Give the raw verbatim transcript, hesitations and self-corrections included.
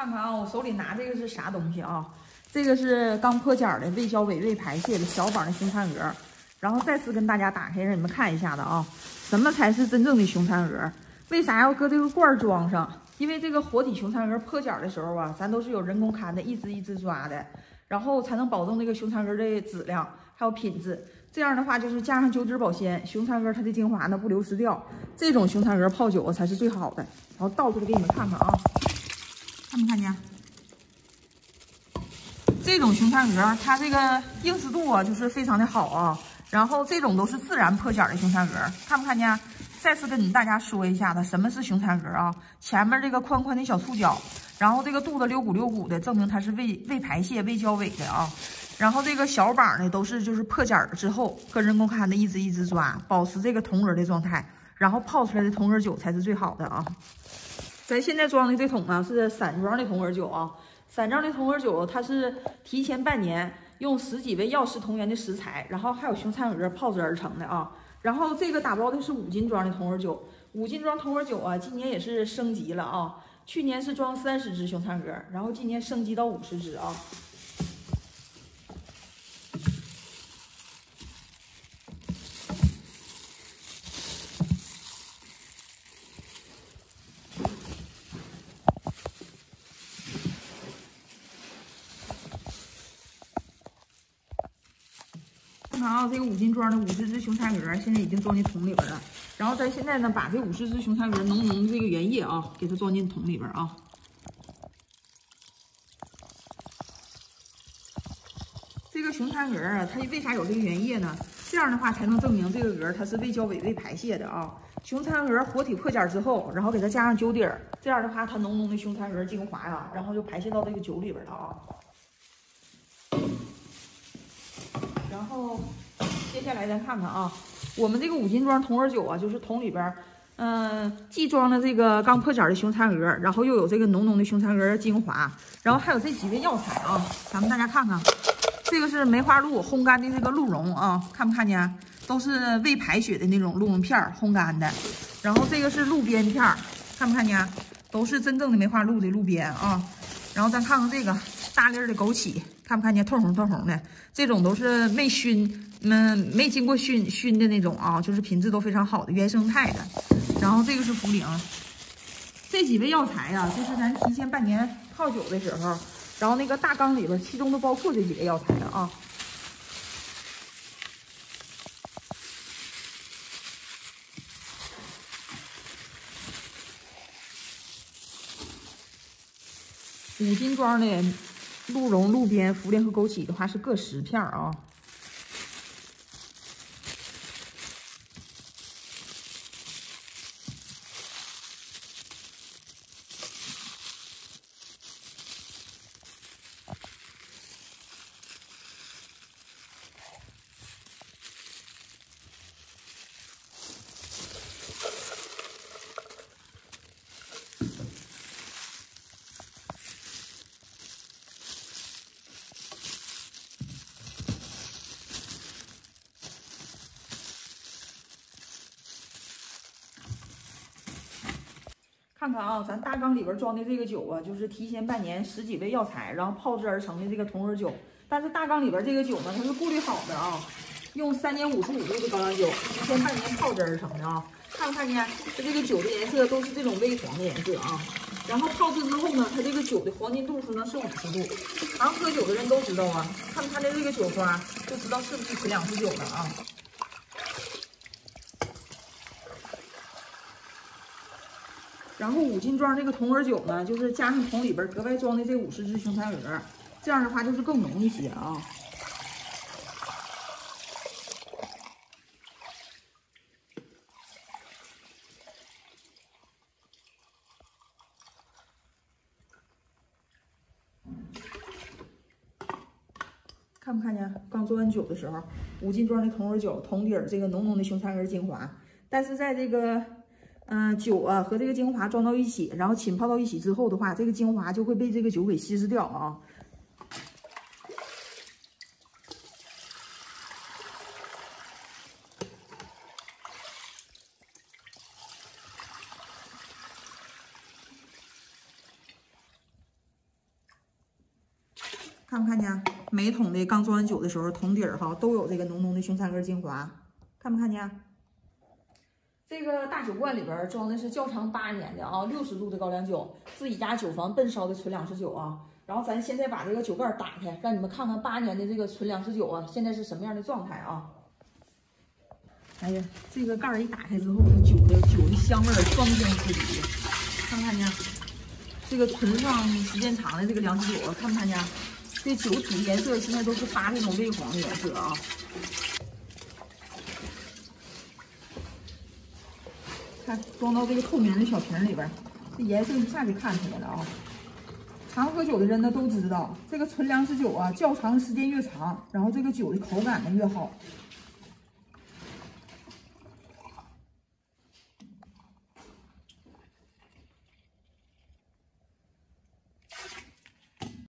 看看啊，我手里拿这个是啥东西啊？这个是刚破茧的未交尾未排泄的小榜的熊蚕蛾，然后再次跟大家打开，让你们看一下子啊，什么才是真正的熊蚕蛾？为啥要搁这个罐儿装上？因为这个活体熊蚕蛾破茧的时候啊，咱都是有人工看的，一只一只抓的，然后才能保证这个熊蚕蛾的质量还有品质。这样的话，就是加上九脂保鲜，熊蚕蛾它的精华呢不流失掉。这种熊蚕蛾泡酒才是最好的。然后倒出来给你们看看啊，看没看见？这种熊蚕蛾它这个硬实度啊，就是非常的好啊。然后这种都是自然破茧的熊蚕蛾，看不看见？再次跟大家说一下子，什么是熊蚕蛾啊？前面这个宽宽的小触角，然后这个肚子溜鼓溜鼓的，证明它是未未排泄、未交尾的啊。然后这个小榜呢，都是就是破茧之后，搁人工看的一只一只抓，保持这个童蛾的状态，然后泡出来的童蛾酒才是最好的啊。咱现在装的这桶呢是散装的童蛾酒啊，散装的童蛾酒它是提前半年用十几味药食同源的食材，然后还有熊蚕蛾泡制而成的啊。然后这个打包的是五斤装的童蛾酒，五斤装童蛾酒啊，今年也是升级了啊。去年是装三十只熊蚕蛾，然后今年升级到五十只啊。啊，这个五斤装的五十只熊蚕蛾现在已经装进桶里边了。然后咱现在呢，把这五十只熊蚕蛾浓浓的这个原液啊，给它装进桶里边啊。这个熊蚕蛾啊，它为啥有这个原液呢？这样的话才能证明这个蛾它是未交尾未排泄的啊。熊蚕蛾活体破茧之后，然后给它加上酒底儿，这样的话它浓浓的熊蚕蛾精华呀、啊，然后就排泄到这个酒里边了啊。然后接下来咱看看啊，我们这个五斤装童蛾酒啊，就是桶里边，嗯、呃，既装了这个刚破茧的熊蚕蛾，然后又有这个浓浓的熊蚕蛾精华，然后还有这几味药材啊，咱们大家看看，这个是梅花鹿烘干的这个鹿茸啊，看没看见？都是未排血的那种鹿茸片烘干的，然后这个是鹿鞭片，看没看见？都是真正的梅花鹿的鹿鞭啊，然后咱看看这个大粒的枸杞。看不看见透红透红的？这种都是没熏，嗯，没经过熏熏的那种啊，就是品质都非常好的原生态的。然后这个是茯苓，这几味药材呀、啊，就是咱提前半年泡酒的时候，然后那个大缸里边，其中都包括这几味药材的啊。五斤装的鹿茸、鹿鞭、茯苓和枸杞的话是各十片啊。看看啊，咱大缸里边装的这个酒啊，就是提前半年十几味药材，然后泡制而成的这个童蛾酒。但是大缸里边这个酒呢，它是过滤好的啊，用三点五十五度的高粱酒提前半年泡制而成的啊。看没看见？它这个酒的颜色都是这种微黄的颜色啊。然后泡制之后呢，它这个酒的黄金度数呢是五十度。常喝酒的人都知道啊，看它的这个酒花就知道是不是提两次酒了啊。然后五斤装这个童蛾酒呢，就是加上桶里边格外装的这五十只熊蚕蛾，这样的话就是更浓一些啊。看没看见？刚做完酒的时候，五斤装的童蛾酒，桶底儿这个浓浓的熊蚕蛾精华，但是在这个。嗯、呃，酒啊和这个精华装到一起，然后浸泡到一起之后的话，这个精华就会被这个酒给稀释掉啊。 看没看见？每桶的刚装完酒的时候，桶底儿哈都有这个浓浓的熊菜根精华，看没看见？这个大酒罐里边装的是窖藏八年的啊，六十度的高粱酒，自己家酒房笨烧的纯粮食酒啊。然后咱现在把这个酒盖打开，让你们看看八年的这个纯粮食酒啊，现在是什么样的状态啊？哎呀，这个盖儿一打开之后，这酒的酒的香味儿芳香四溢的，看没看见？这个存放时间长的这个粮食酒啊，看没看见？这酒体颜色现在都是发这种微黄的颜色啊。看装到这个透明的小瓶里边，这颜色一下就看出来了啊。常喝酒的人呢都知道，这个纯粮食酒啊，窖藏时间越长，然后这个酒的口感呢越好。